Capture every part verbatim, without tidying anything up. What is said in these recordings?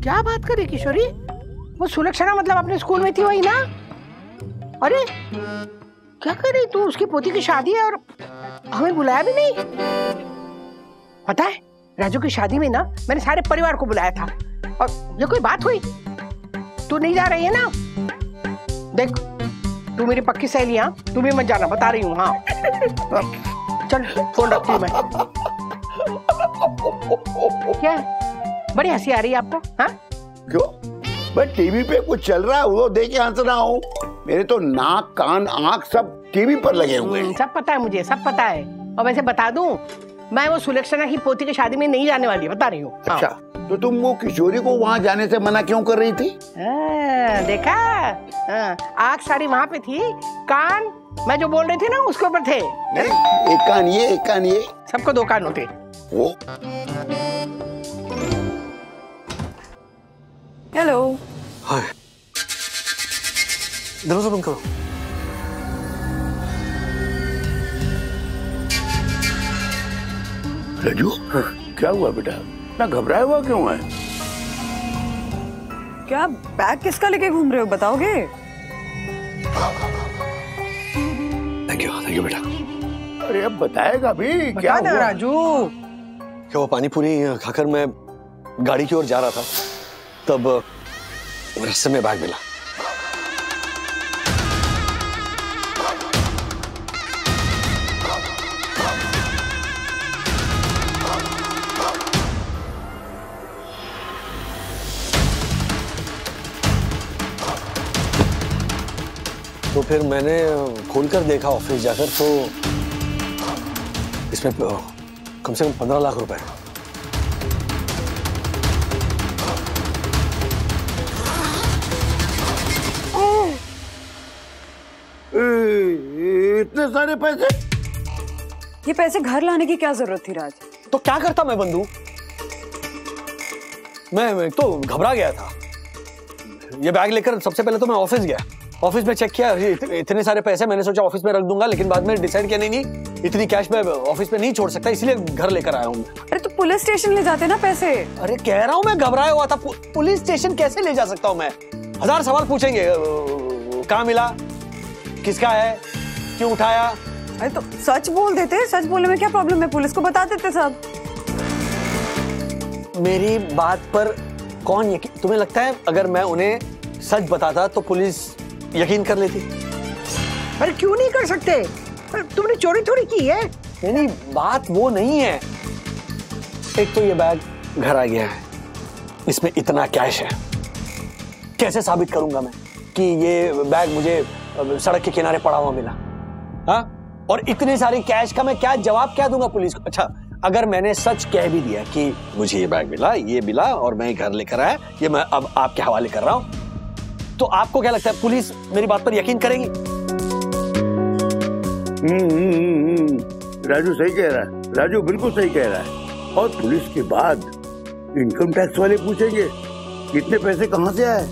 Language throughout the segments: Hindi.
क्या बात कर रही किशोरी? वो सुलक्षणा मतलब अपने स्कूल में थी वही ना? अरे क्या कर रही तू? उसकी पोती की शादी है और हमें बुलाया भी नहीं। पता है राजू की शादी में ना मैंने सारे परिवार को बुलाया था और ये कोई बात हुई? तू नहीं जा रही है ना? देख तू मेरी पक्की सहेली, हाँ तू भी मत जाना, बता रही हूँ। हाँ चल फोन रखती हूँ मैं। क्या बड़ी हंसी आ रही है आपको? हाँ क्यों? मैं टीवी पे कुछ चल रहा है वो देख के हंस रहा हूँ। मेरे तो नाक कान आंख सब टीवी पर लगे हुए हैं। सब पता है मुझे, सब पता है। और वैसे बता दूं, मैं वो सुलक्षणा की पोती की शादी में नहीं जाने वाली, बता रही हूँ। अच्छा तो तुम वो किशोरी को वहाँ जाने से मना क्यों कर रही थी? आ, देखा आँख सारी वहाँ पे थी, कान मैं जो बोल रही थी ना उसके ऊपर थे। नहीं, एक कान ये एक कान ये, सबको दो कान होते। वो हेलो। हाय, दरवाजा बंद करो। राजू क्या हुआ बेटा? ना घबराया हुआ क्यों है? क्या बैग किसका लेके घूम रहे हो, बताओगे? थैंक यू, थैंक यू बेटा। अरे अब बताएगा भी क्या हुआ? राजू क्या वो पानी पूरी खाकर मैं गाड़ी की ओर जा रहा था, तब रास्ते में बैग मिला। तो फिर मैंने खोलकर देखा ऑफिस जाकर, तो इसमें कम से कम पंद्रह लाख रुपए। इतने सारे पैसे? ये पैसे घर लाने की क्या जरूरत थी राज? तो क्या करता मैं बंधु? मैं, मैं तो घबरा गया था। ये बैग लेकर सबसे पहले तो मैं ऑफिस गया। ऑफिस में चेक किया, इतने सारे पैसे, मैंने सोचा ऑफिस में रख दूंगा, लेकिन बाद में डिसाइड किया नहीं नहीं इतनी कैश मैं ऑफिस में नहीं छोड़ सकता, इसलिए घर लेकर आया हूँ। अरे तो पुलिस स्टेशन ले जाते ना पैसे। अरे कह रहा हूँ मैं घबराया हुआ था। पुलिस स्टेशन कैसे ले जा सकता हूँ मैं? हजार सवाल पूछेंगे, कहाँ मिला, किसका है, क्यों उठाया। अरे तो सच बोल देते, सच बोलने में क्या प्रॉब्लम है, पुलिस को बता देते सब। मेरी बात पर कौन यकीन? तुम्हें लगता है अगर मैं उन्हें सच बताता तो पुलिस यकीन कर लेती? अरे क्यों नहीं कर सकते? तुमने चोरी थोड़ी की है। नहीं नहीं, बात वो नहीं है। एक तो ये बैग घर आ गया है, इसमें इतना कैश है, कैसे साबित करूंगा मैं कि ये बैग मुझे सड़क के किनारे पड़ा हुआ मिला? हाँ, और इतने सारे कैश का मैं क्या जवाब क्या दूंगा पुलिस को? अच्छा अगर मैंने सच कह भी दिया कि मुझे ये बैग मिला, ये मिला और मैं घर लेकर आया, ये मैं अब आपके हवाले कर रहा हूं, तो आपको क्या लगता है पुलिस मेरी बात पर यकीन करेगी? हम्म, राजू सही कह रहा है, राजू बिल्कुल सही कह रहा है। और पुलिस के बाद इनकम टैक्स वाले पूछेंगे इतने पैसे कहां से आए।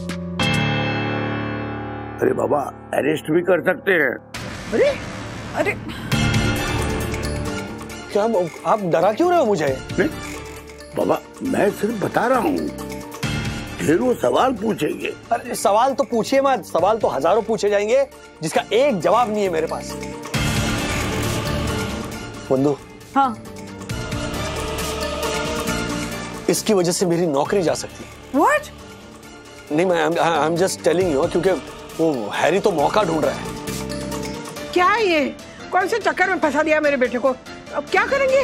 अरे बाबा अरेस्ट भी कर सकते हैं। अरे अरे क्या आप डरा क्यों रहे हो मुझे? नहीं बाबा, मैं सिर्फ बता रहा हूँ, ढेरों सवाल पूछेंगे। अरे सवाल तो पूछिए मत, सवाल तो हजारों पूछे जाएंगे जिसका एक जवाब नहीं है मेरे पास। बंधु, हाँ, इसकी वजह से मेरी नौकरी जा सकती है। What? नहीं, मैं I am just telling you, क्योंकि वो हैरी तो मौका ढूंढ रहा है। क्या है ये? कौन से चक्कर में फंसा दिया मेरे बेटे को? अब क्या करेंगे?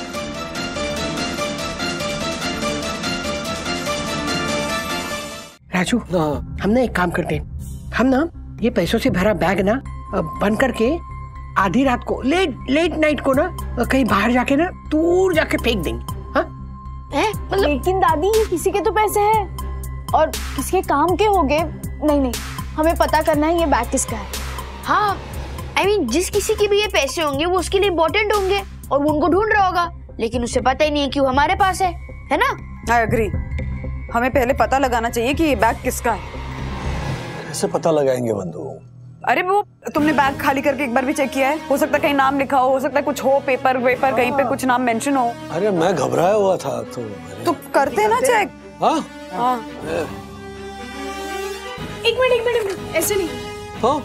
राजू, हम ना एक काम करते हैं, हम ना ये पैसों से भरा बैग ना बंद करके आधी रात को, लेट लेट नाइट को ना कहीं बाहर जाके ना दूर जाके फेंक देंगे। हाँ? मतलब लेकिन दादी ये किसी के तो पैसे हैं और किसके काम के होंगे। नहीं नहीं, हमें पता करना है ये बैग किसका है। हाँ, आई मीन जिस किसी के भी ये पैसे होंगे वो उसके लिए इम्पोर्टेंट होंगे और वो उनको ढूंढ रहा होगा, लेकिन उसे पता ही नहीं है कि वो हमारे पास है, है ना? I agree. हमें पहले पता लगाना चाहिए कि ये बैग किसका है। कैसे पता लगाएंगे बंधु? अरे वो तुमने बैग खाली करके एक बार भी चेक किया है? हो सकता है कहीं नाम लिखा हो, हो सकता है कुछ हो, पेपर वेपर कहीं पे कुछ नाम मेंशन हो। अरे मैं घबराया हुआ था तो तो करते हैं ना चेक। हाँ हाँ एक मिनट एक मिनट ऐसे नहीं। हाँ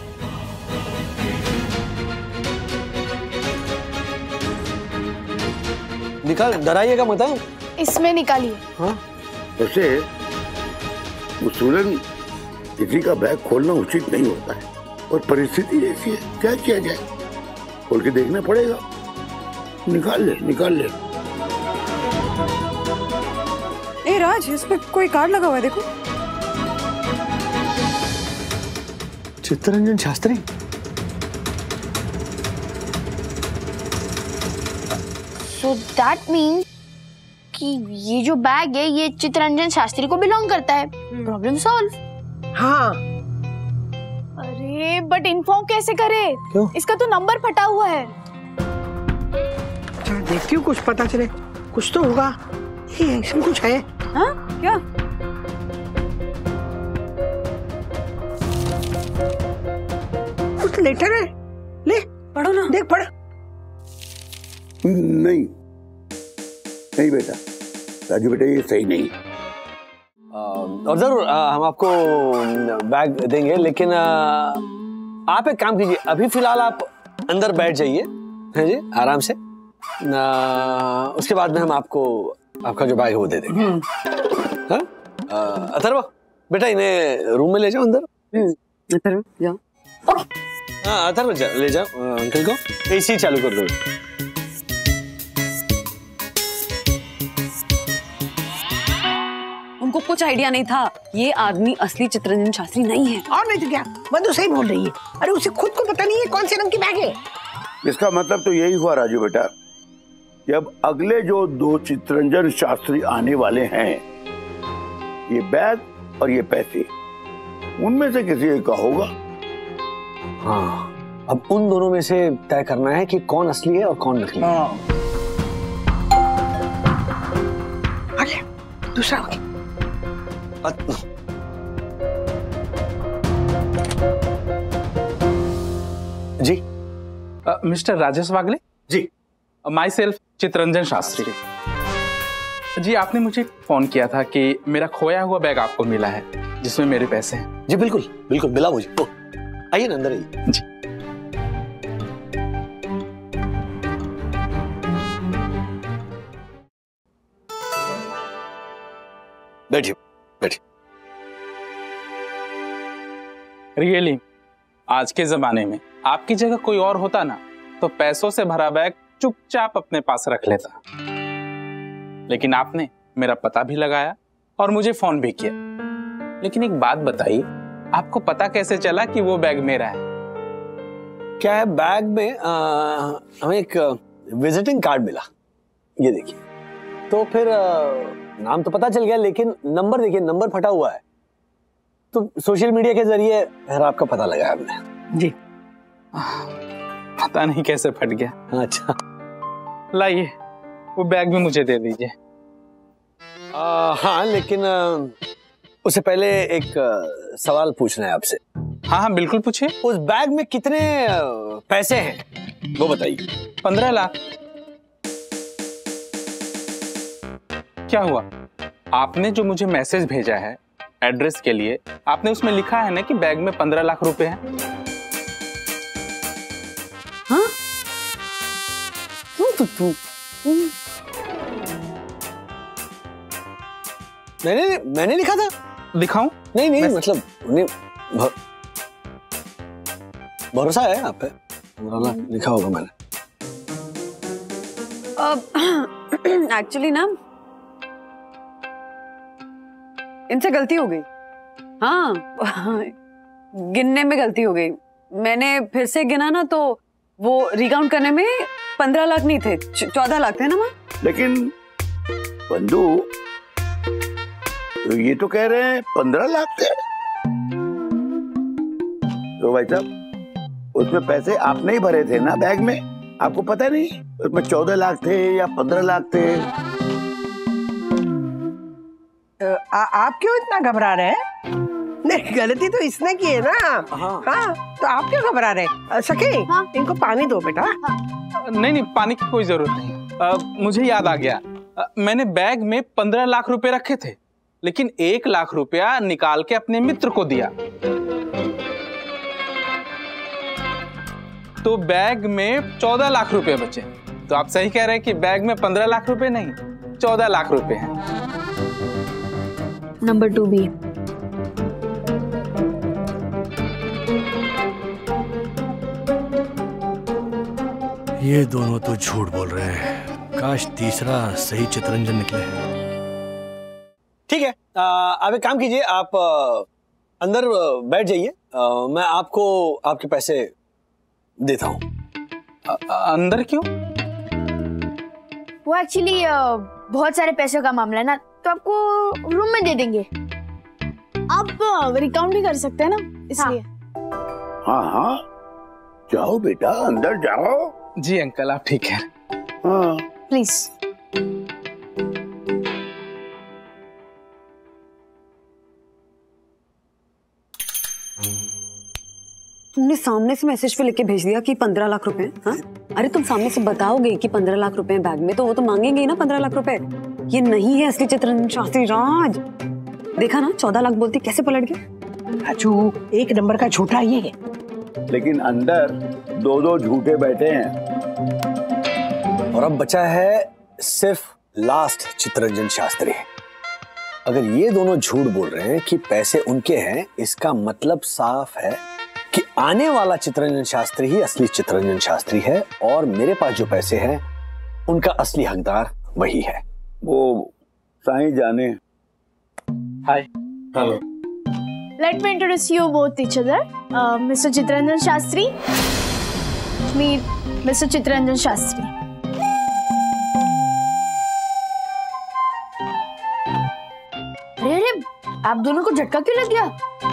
निकाल, डराइएगा मत। इसमें निकालिए। हाँ वैसे उसूलन किसी का बैग खोलना उचित नहीं होता है और परिस्थिति ऐसी है, क्या किया जाए? खोल के देखना पड़ेगा। निकाल ले निकाल ले। ए राज, इस पे कोई कार्ड लगा हुआ है, देखो। Chittaranjan Shastri. So that means कि ये जो बैग है ये चित्तरंजन शास्त्री को बिलोंग करता है। Problem solve. हाँ अरे बट इन्फॉर्म कैसे करे? क्यों? इसका तो नंबर फटा हुआ है। चल देखती हूँ, कुछ पता चले। कुछ तो होगा, ये इसमें कुछ है। हाँ क्या? कुछ लेटर है, ले पढ़ो ना। देख पढ़। नहीं नहीं बेटा, राजू बेटा ये सही नहीं। और जरूर हम आपको बैग देंगे, लेकिन आप एक काम कीजिए, अभी फिलहाल आप अंदर बैठ जाइए, हैं जी, आराम से। उसके बाद में हम आपको आपका जो बैग है वो दे देंगे। हाँ अथर्व बेटा, इन्हें रूम में ले जाओ अंदर। अथर्व जाओ। हाँ अथर्व जा, ले जाओ अंकल को, एसी चालू कर दो। उनको कुछ आइडिया नहीं था, ये आदमी असली चित्तरंजन शास्त्री नहीं है। और नहीं तो क्या, मधु सही बोल रही है। अरे उसे खुद को पता नहीं है कौन से रंग की बैग है। इसका मतलब तो यही हुआ राजू बेटा कि अब अगले जो दो चित्तरंजन शास्त्री आने वाले हैं, ये बैग और ये पैसे, उनमें से किसी एक का होगा। हाँ अब उन दोनों में से तय करना है कि कौन असली है और कौन नकली है। अरे दूसरा हो गया। जी mister Rajesh Wagle ji, myself Chittaranjan Shastri ji. आपने मुझे फोन किया था कि मेरा खोया हुआ बैग आपको मिला है जिसमें मेरे पैसे हैं। जी बिल्कुल बिल्कुल मिला मुझे। तो आइए ना अंदर आइए जी। बैठिए बैठिए। रियली आज के जमाने में आपकी जगह कोई और होता ना तो पैसों से भरा बैग चुपचाप अपने पास रख लेता, लेकिन आपने मेरा पता भी लगाया और मुझे फोन भी किया। लेकिन एक बात बताइए, आपको पता कैसे चला कि वो बैग मेरा है? क्या है बैग में? आ, हमें एक विजिटिंग कार्ड मिला, ये देखिए। तो फिर आ, नाम तो पता चल गया, लेकिन नंबर देखिए, नंबर फटा हुआ है। तो सोशल मीडिया के जरिए फिर आपका पता लगाया हमने। जी पता नहीं कैसे फट गया। अच्छा लाइए वो बैग भी मुझे दे दीजिए। हाँ लेकिन आ, उससे पहले एक आ, सवाल पूछना है आपसे। हाँ हाँ बिल्कुल पूछिए। उस बैग में कितने आ, पैसे हैं वो बताइए। पंद्रह लाख। क्या हुआ? आपने जो मुझे मैसेज भेजा है एड्रेस के लिए, आपने उसमें लिखा है ना कि बैग में पंद्रह लाख रुपए हैं। हाँ? तू तू मैंने मैंने लिखा था। दिखाऊं? नहीं नहीं मैं... मतलब नहीं, भ... भरोसा है आप पे, पंद्रह लाख लिखा होगा मैंने। एक्चुअली ना इनसे गलती हो गई। हाँ गिनने में गलती हो गई। मैंने फिर से गिना ना तो वो रिकाउंट करने में पंद्रह लाख नहीं थे, चौदह लाख थे ना माँ। लेकिन बंधु तो ये तो कह रहे हैं पंद्रह लाख थे। तो भाई साहब उसमें पैसे आपने ही भरे थे ना बैग में, आपको पता नहीं उसमें चौदह लाख थे या पंद्रह लाख थे? आ, आप क्यों इतना घबरा रहे हैं? नहीं गलती तो इसने की है ना। हाँ, हाँ तो आप क्यों घबरा रहे हैं? सके हाँ? इनको पानी दो बेटा। हाँ। नहीं नहीं पानी की कोई जरूरत नहीं। आ, मुझे याद आ गया, आ, मैंने बैग में पंद्रह लाख रुपए रखे थे लेकिन एक लाख रुपया निकाल के अपने मित्र को दिया। तो बैग में चौदह लाख रुपए बचे। तो आप सही कह रहे हैं कि बैग में पंद्रह लाख रुपए नहीं, चौदह लाख रुपए हैं। नंबर टू भी। ये दोनों तो झूठ बोल रहे हैं। काश तीसरा सही चितरंजन निकले। ठीक है, आ, आप एक काम कीजिए, आप आ, अंदर बैठ जाइए, मैं आपको आपके पैसे देता हूँ। अंदर क्यों? वो एक्चुअली बहुत सारे पैसों का मामला है ना, तो आपको रूम में दे देंगे। आप रिकाउंट भी कर सकते हैं ना, इसलिए। हाँ हाँ, जाओ बेटा, अंदर जाओ। जी अंकल, आप ठीक है। हाँ प्लीज। तुमने सामने से मैसेज पे लिख के भेज दिया कि पंद्रह लाख रुपए। हाँ, अरे तुम सामने से बताओगे कि पंद्रह लाख रुपए बैग में, तो वो तो मांगेंगे ही ना पंद्रह लाख रुपए। ये नहीं है असली चित्रंजन शास्त्री राज। देखा ना, चौदह लाख बोलती कैसे पलट गए। राजू, एक नंबर का झूठा ये है। लेकिन अंदर दो दो झूठे बैठे हैं। और अब बचा है सिर्फ लास्ट चित्रंजन शास्त्री। अगर ये दोनों झूठ बोल रहे हैं कि पैसे उनके हैं, इसका मतलब साफ है कि आने वाला चित्रंजन शास्त्री ही असली चित्रंजन शास्त्री है, और मेरे पास जो पैसे हैं उनका असली हकदार वही है। वो साईं जाने। Hi. Hello. Let me introduce you both each other. Uh, Mister Chitranjan Shastri. Meet Mister Chitranjan Shastri. अरे अरे, आप दोनों को झटका क्यों लग गया?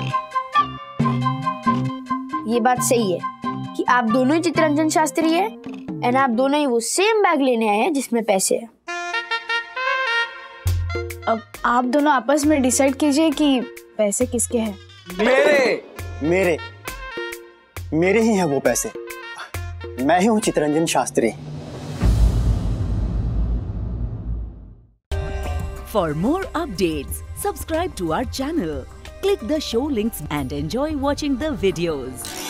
ये बात सही है कि आप दोनों ही चित्रंजन शास्त्री है, एंड आप दोनों ही वो सेम बैग लेने आए हैं जिसमें पैसे हैं। अब आप दोनों आपस में डिसाइड कीजिए कि पैसे किसके हैं। मेरे मेरे मेरे ही हैं वो पैसे। मैं ही हूं Chittaranjan Shastri. For more updates, subscribe to our channel, click the show links and enjoy watching the videos.